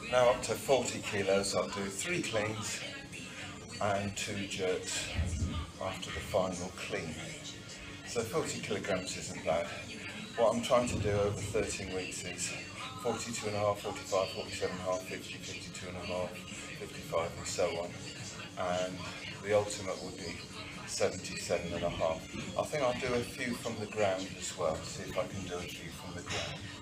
Now up to 40 kilos, I'll do 3 cleans and 2 jerks after the final clean. So 40 kilograms isn't bad. What I'm trying to do over 13 weeks is 42.5, 45, 47.5, 50, 52.5, 55 and so on. And the ultimate would be 77.5. I think I'll do a few from the ground as well, see if I can do a few from the ground.